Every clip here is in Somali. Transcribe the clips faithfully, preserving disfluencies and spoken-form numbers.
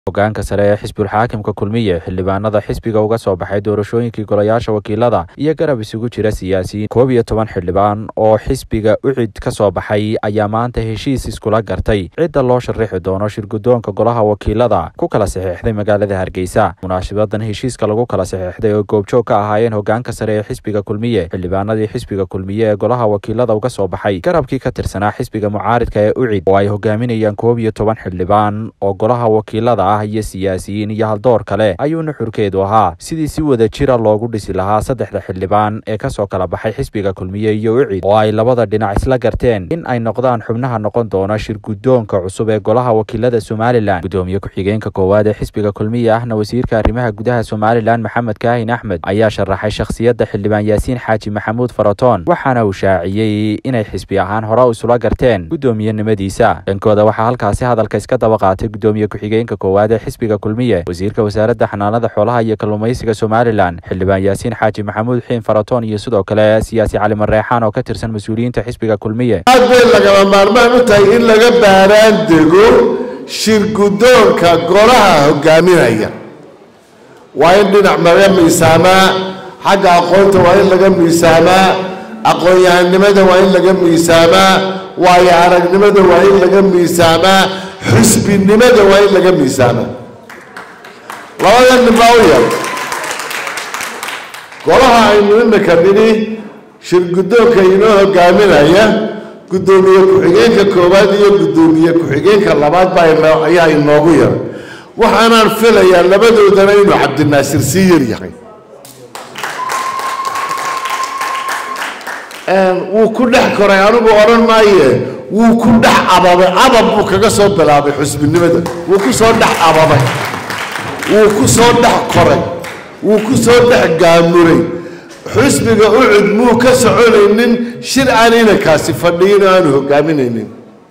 hogaanka sare ee xisbiga xaakimka kulmiye xildhibaanada xisbiga uga soo baxay doorashooyinkii golayaasha wakiilada iyo garab isugu jira siyaasiyiin koob iyo toban xildhibaan oo xisbiga ucid ka soo baxay ayaa maanta heshiis iskula gartay cidda loo sharaxi doono shirgudoonka golaha wakiilada ku kala saxeexday magaalada Hargeysa. Munaashabadan heshiiska lagu kala saxeexday oo goobjoog ka ahaayeen hogaanka sare ee xisbiga kulmiye xildhibaanadii xisbiga kulmiye ee golaha wakiilada uga soo baxay garabkii ka tirsanaa xisbiga mucaaridka ee ucid oo ay hogaaminayaan koob iyo toban xildhibaan oo golaha wakiilada iyo siyaasiyiin iyo haldoor kale ayuuna xurkeedu ahaa sidii si wada jira loogu dhisi lahaa saddexda xildhibaan ee ka soo kala baxay xisbiga kulmiye iyo ucid oo ay labada dhinac isla garteen in ay noqdaan xubnaha noqon doona shirgudoonka cusub ee golaha wakiilada Somaliland. Gudoomiye ku-xigeenka koowaad ee xisbiga kulmiye ahna wasiirka arrimaha gudaha Somaliland Maxamed Kaahin Axmed ayaa sharaxay shakhsiyadda xildhibaan Yaasiin Xaaji Maxamuud Faratoon waxaana uu shaaciyay inay xisbi ahaan hore u isla garteen gudoomiyenimadiisa. Dhankooda waxaa halkaasi hadalka iska daba qaatay gudoomiye ku-xigeenka koowaad xisbiga kulmiye wasiirka wasaaradda xanaanada xoolaha iyo kalluumaysiga Somaliland xildhibaan Yaasiin Xaaji Maxamuud Xiin Faratoon iyo sidoo kale siyaasi Cali Mareexaan oo ka tirsan mas'uuliyiinta xisbiga kulmiye. aad bay laga maarmaan u tahay in laga baaraan dego shirgudoonka golaha hogaaminaya waa in dhinac laga miisaamaa xagga aqoonta waa in laga miisaamaa aqoon-yahanimada waa in laga miisaamaa waayo aragnimada waa in laga miisaamaa xisbinimada waa in laga miisaamaa labada nimaa u yar golaha aynu imika nidhi shirgudoonka inoo hogaaminaya gudoomiye ku-xigeenka koowaad iyo gudoomiye ku-xigeenka labaad baa ayaa inoogu yar waxaanaan filayaa labadoodana inuu cabdinaasir sii yar yahay wuu ku dhex koray anigu odhan maaye wuu ku dhex ababay abab buu kaga soo bilaabay xusbinimada wuu ku soo dhex ababay wuu ku soo dhex koray wuu ku soo dhex gaamuray xusbiga ucud muu ka soconaynin shir aan inankaasi fadhiyin oo aanu hogaaminaynin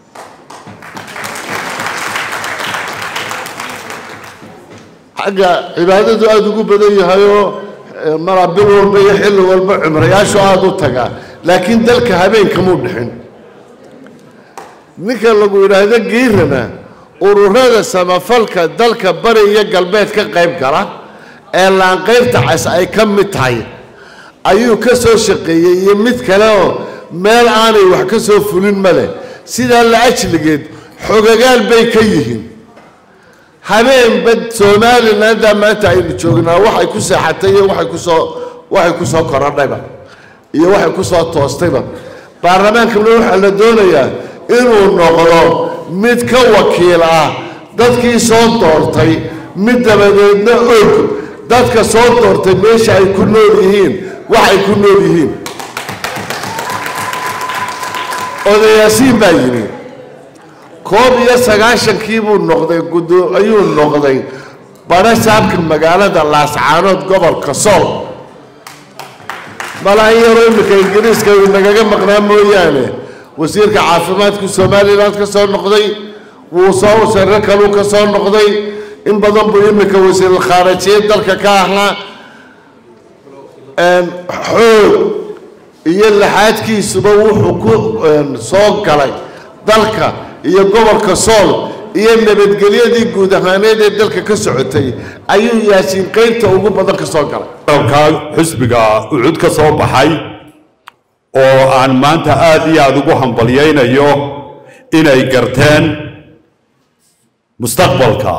xagga cibaadadu aada ugu badan yahayoo maraa bil walba iyo xilli walba cumrayaashu aada u tagaa laakiin dalka habeenkamuu dhixin ninka lagu yidhaahdo giirana ururada samafalka dalka bari iyo galbeed ka qayb gala ee laanqaybta cas ay ka mid tahay ayuu ka soo shaqeeyey iyo mid kale oo meel aanay wax ka soo fulin ma leh sidaa la ajligeed xogagaal bay ka yihiin habeenba Somalilandaa maanta aynu joognaa waxay ku seexatay iyo waxay kusoo waxay ku soo korodhayba iyo waxay ku soo toostayba baarlamaankana waxaa la doonayaa inuu noqdo mid ka wakiil ah dadkii soo doortay mid dabadeedna og dadka soo doortay meesha ay ku nool yihiin waxay ku nool yihiin odayaasiin baa yidhi koob iyo sagaashankii buu noqday gudoo ayuu noqday barasaabka magaalada Laascaanood gobolka Sool malaayiro imika ingiriiska nagaga maqnaa mooyaane wasiirka caafimaadka Somaliland ka soo noqday wuu soo wasaaradda kale ka soo noqday in badan buu imika wasiir khaarijiye dalka ka ahaa een xoog iyo laxaadkiisuba wuxuu ku soo galay dalka iyo gobolka Sool iyo nabadgelyadii guud ahaaneed ee dalka ka socotay ayuu Yaasiin qaybta ugu badan ka soo galay xisbiga ucud ka soo baxay oo aan maanta aad iyo aad ugu hambaliyaynayo inay garteen mustaqbalka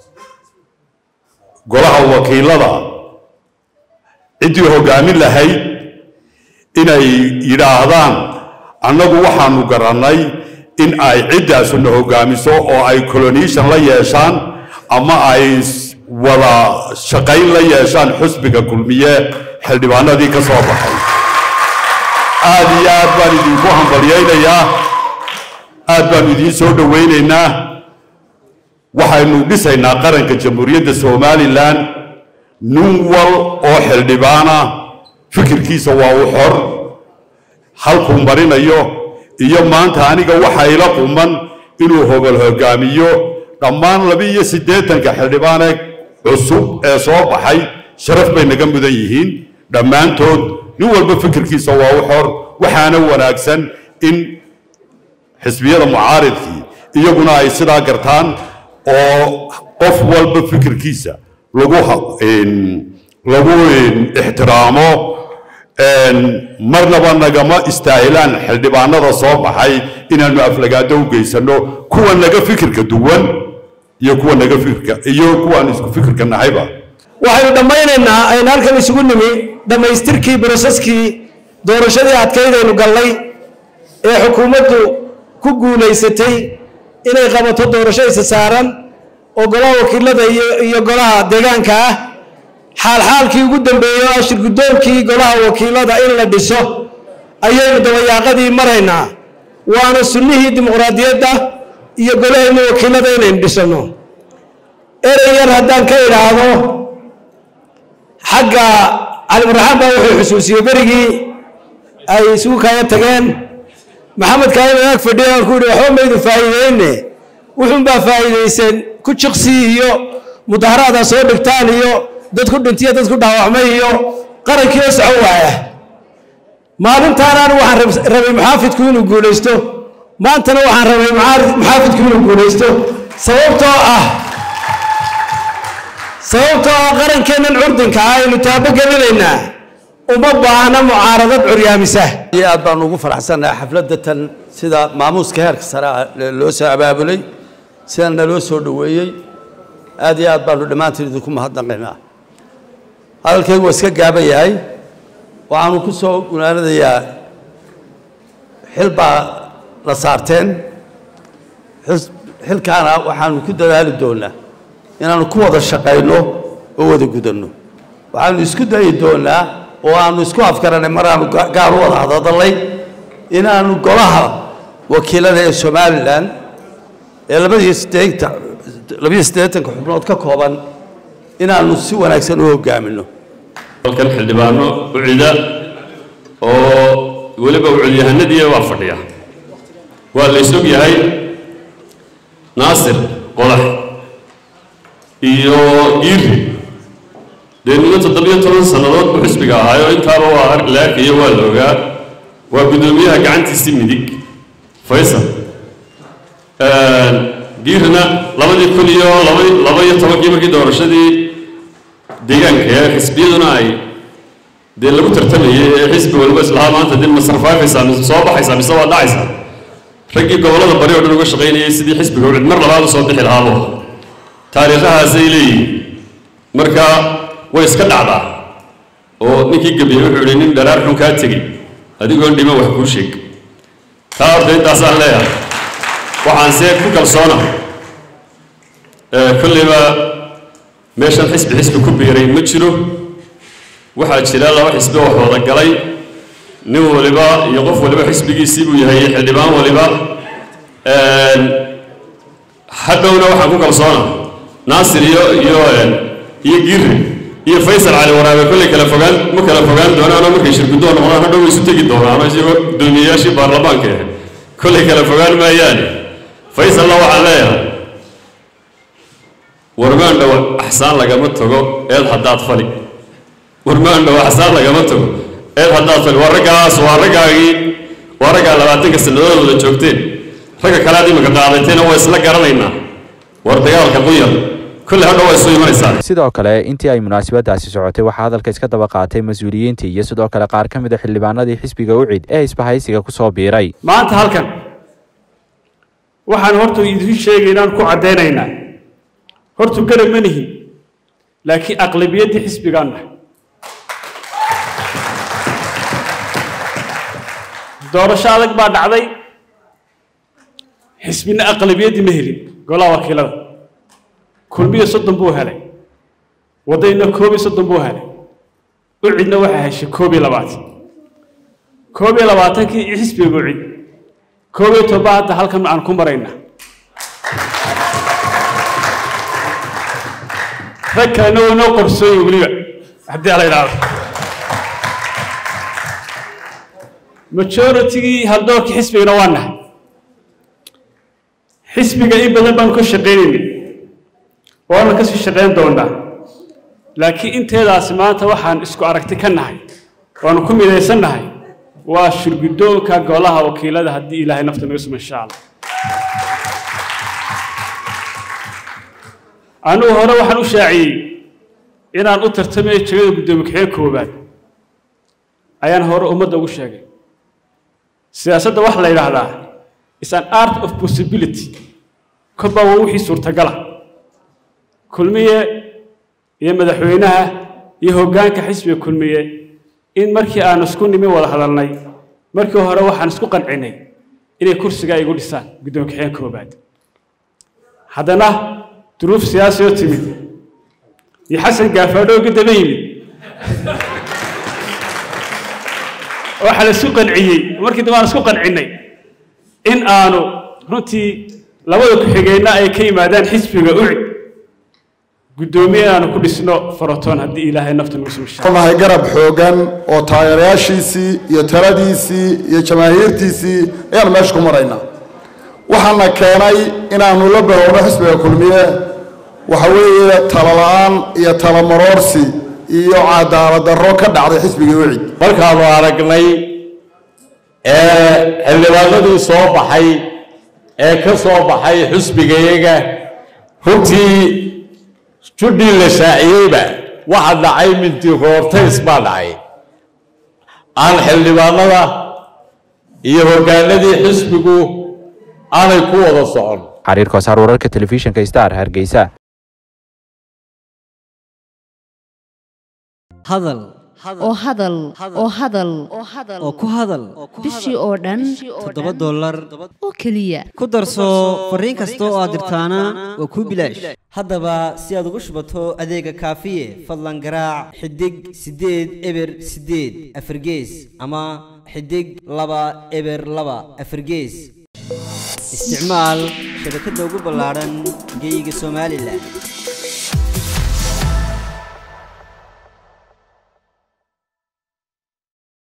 golaha wakiilada cidii hogaamin lahayd inay yidhaahdaan annagu waxaanu garanay in ay ciddaasuna hogaamiso oo ay colonization la yeeshaan ama ay wada shaqayn la yeeshaan xisbiga kulmiye xildhibaanadii ka soo baxay aad iyo aad baan idinku hambaliyaynayaa aad baan idiin soo dhawaynaynaa waxaynu dhisaynaa qaranka jamhuuriyadda Somaliland nin wal oo xildhibaana fikirkiisa waa u xor halkuu marinayo iyo maanta aniga waxa ila quman inuu hogol hogaamiyo dhammaan laba iyo siddeetanka xildhibaane cusub ee soo baxay sharaf bay naga mudan yihiin dhammaantood nin walba fikirkiisa waa u xor waxaana wanaagsan in xisbiyada mucaaridkii iyaguna ay sidaa gartaan oo qof walba fikirkiisa lagu lagu ixtiraamo marnaba nagama istaahilaan xildhibaanada soo baxay inaanu aflagaado u geysano kuwa naga fikirka duwan iyo kuwa naga fikirka iyo kuwa aan isku fikirka nahayba waxaynu dhammaynaynaa aynu halkan isugu nimi dhammaystirkii broseeskii doorashadii adkaydaynu gallay ee xukuumaddu ku guulaysatay inay qabato doorasho isa saaran oo golaha wakiilada iyo golaha deegaanka ah xaalxaalkii ugu dambeeyey oo ashir guddoonkii golaha wakiilada in la dhiso ayaynu dabayaaqadii maraynaa waana sunnihii dimuqraadiyadda iyo golahayna wakiilada inaynu dhisano erey yar haddaan ka idhaahdo xagga calimarxaan baa wuxuu xusuusiyey berigii ay isugu kaaga tageen maxamed kaaga ag fadhiya aan ku yidhi waxba maydu faa'iideyne wuxuunbaa faa'iidaysan ku jiqsii iyo mudaharaada soo dhigtaan iyo dad ku dhintiya dad ku dhaawacmay iyo qarankii oo socon waaya maalintaan anigu waxaan rabay muxaafidku inuu guulaysto maantana waxaan rabay muxaafidku inuu guulaysto sababtoo ah sababtoo ah qarankeennan curdinka ah aynu taabogelineynaa uma baahna mucaaradad curyaamisa aad baan ugu faraxsanahay xafladda tan sida maamuuska heerka sare loo soo abaabulay sida naloo soo dhaweeyey aad iyo aad baanu dhammaantiin idinku mahadnaqaynaa hadalkaygu waa iska gaaban yahay waxaanu ku soo gunaanadayaa xil baa la saarteen xilkaana waxaanu ku dadaali doonaa inaanu ku wada shaqayno oo wada gudanno waxaanu isku dayi doonaa oo aanu isku afkaranay maraanu gaar u wada hadalay inaanu golaha wakiilada ee Somaliland ee labadiyo siddeetan labadiyo siddeetanka xubnood ka kooban inaanu si wanaagsan u hogaamino halkan xildhibaano u cida oo waliba u cilyahanadii waa fadhiya waa la isog yahay Naasir Qolax iyo Giiri deegaanka toddobiyo toban sanadood ku xisbiga ahayo intaaba waa laakiin waa looga waa gudoomiyaha gacantiisa midig Faysal ee Giirina labadii kun iyo laba iyo toban markii doorashadii deegaanka xisbiyaduna ay dee lagu tartamayay ee xisbi walba islaam maanta dib masrafaysa soo baxaysa mise waa dhacaysa ragii gobolada bari oo dhan uga shaqeynayay sidii xisbiga cid mar labaad soo bixi lahaa taariikhahaas ay leeyihiin marka way iska dhacdaa oo ninkii gabiye wuxuu yidhi nin dharaar xun kaa tegey adigoon dhima wax kuu sheeg taa ardaydaasaan leeyahay waxaan see ku kalsoona kollayba meeshan xisbi xisbi ku biiray ma jiro waxaa jira laba xisbi oo wada galay nin waliba iyo qof waliba xisbigiisii buu yahay xildhibaan waliba hadhowna waxaan ku kalsoona Naasir iyo iyo iyo Giiri iyo Faysal Ali Waraabe kulli kala fogaan ma kala fogaan doonaan markay shirkadu noqdaan hadhow isu tagi doonaan isagoo duumiyaashii baarlamaanka kulli kala fogaan maayaan Faysal la waxa leeyahay warmaan dhaw ahsaan lagama tago eed hadaad fali warmaan dhaw ahsaan lagama tago eed hadaad fali waragaas waragaagi waraga labaatanka sanadood la joogteen raga kala dhimka qaadateen oo isla garanaynaa war dagaalka qoyan kulli hadhow way soo imanaysaa sidoo kale intii ay munaasabadaasi socotay waxa hadalka iska daba qaatay mas'uuliyiintii iyo sidoo kale qaar ka mid ah xildhibaanadii xisbiga u cid ee isbahaysiga ku soo biiray maanta halkan waxaan horta idin sheegaynaa ku cadeynaynaa horta garab manihi laakiin aqlabiyadii xisbigaana doorasho adag baa dhacday xisbina aqlabiyadii ma helin golaha wakiilada kulmiye soddon buu helay wadayna koob iyo soddon buu helay u cidna waxa heshay koob iyo labaatan koob iyo labaatankii xisbiga u cid koob iyo toban hadda halkan aan ku marayna rag kalena waa noo qorsooyin weliba haddii ala idhaahdo majoritigii haldoorkii xisbigana waa nahay xisbiga in badan baan ka shaqeynaynay waana ka sii shaqeyn doonaa laakiin inteedaasi maanta waxaan isku aragti ka nahay waanu ku midaysannahay waa shirgudoonka golaha wakiilada haddii ilaahay nafta naga sumo insha allah أنا هنا وحنا شاعي إن أنا أترتمي شيء قدام كحيل كوبات أيان هورا أمدا وشاعي سياسة واحدة إلى هذا it's an art of possibility كبا ووحي صورة قلة كل مية يمدحوينها يهوجان كحسب كل مية إن مركي أنا سكون مي ولا هذا الناي مركي هورا وحنا سكون قنعني إني كرسي جاي يقول لسان قدام كحيل كوبات هذانا ظروف سياسية تمي يحسن قافلو قدام يمي وحنا سوق العيي مركي دمان سوق العني إن أنا رنتي لو يكحجينا أي كلمة دان حسب جوعي قدومي أنا كل سنة فرطان هدي إلهي نفط المسلم الشعب. الله يقرب حوجان وطايرياشيسي يترديسي يجماهيرتيسي يعني ماشكو مرينا. وحنا كاناي إن أنا نلبه ونحسب كلمية وحوي تلالان يتلامرورسي يعاد على الركض على حسب جوعي. بركة الله عليكمي. اللي بغدو صوب حي كصوب حي حسب جيجا هنتي شدي لشاعيبة واحد لعي من تيغورتيس بالعي عن اللي بغدو يهوكان الذي حسبكو أنا يكون الصعب حرير كوسار ورارك تلفزيون كيستار هرقيسا hadal oo hadal oo hadal oo ku hadal bishii oo dhan toddoba dollar oo kaliya ku darso fariin kasta oo aad dirtaana waa ku bilaash haddaba si aad ugu shubato adeega kaafiye fadlan garaac xidig sideed eber sideed afargees ama xidig laba eber laba afargees isticmaal shabakadda ugu ballaaran geyga Soomaaliland